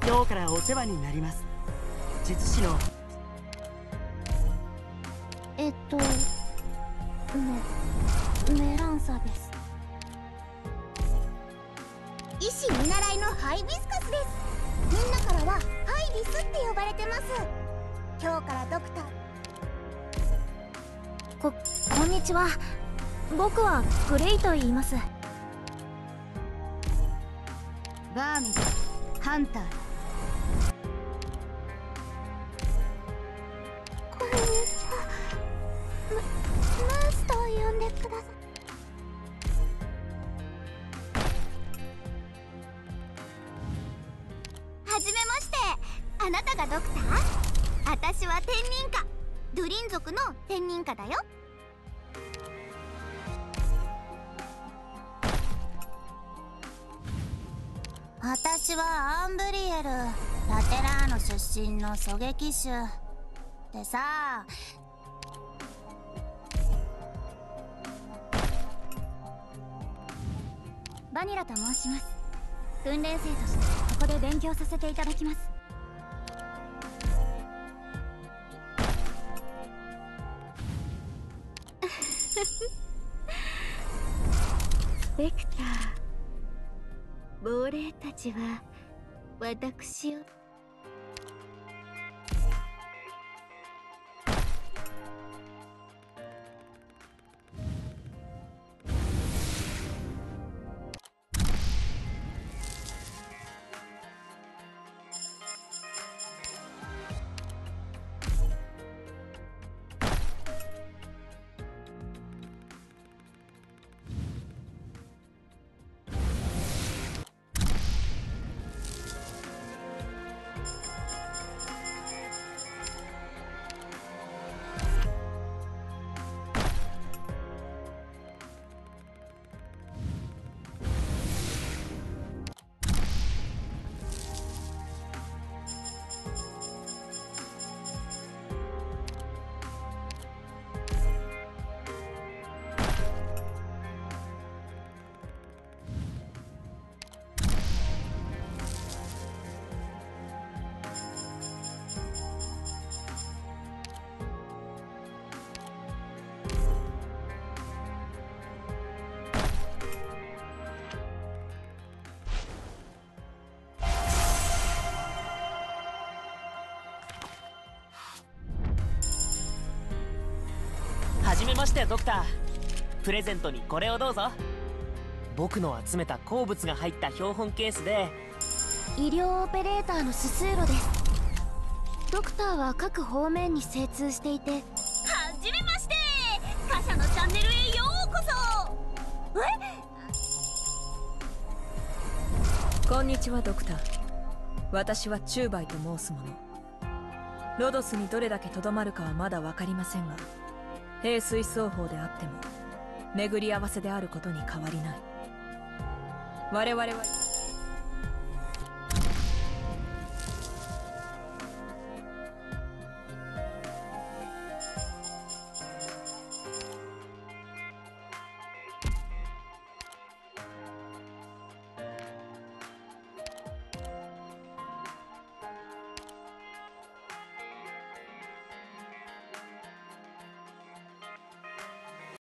今日からお世話になります。術師のメランサです。医師見習いのハイビスカスです。みんなからはハイビスって呼ばれてます。今日からドクター。こんにちは。僕はグレイと言います。バーミン、ハンター。こんにちは。マースと呼んでください。はじめまして。あなたがドクター？私は天人家。ドゥリン族の天人家だよ。私はアンブリエル、ラテラーノ出身の狙撃手でさ。バニラと申します。訓練生としてここで勉強させていただきます。スペクター、亡霊たちは私を。 はじめまして、ドクター。プレゼントにこれをどうぞ。僕の集めた鉱物が入った標本ケースで。 医療オペレーターのススーロです。ドクターは各方面に精通していて。はじめまして。貨車のチャンネルへようこそ。こんにちは、ドクター。私はチューバイと申す者。ロドスにどれだけとどまるかはまだ分かりませんが、兵水双方であっても巡り合わせであることに変わりない。我々は